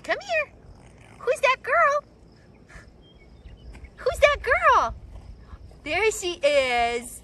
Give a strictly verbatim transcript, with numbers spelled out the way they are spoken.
Come here. Who's that girl? Who's that girl? There she is.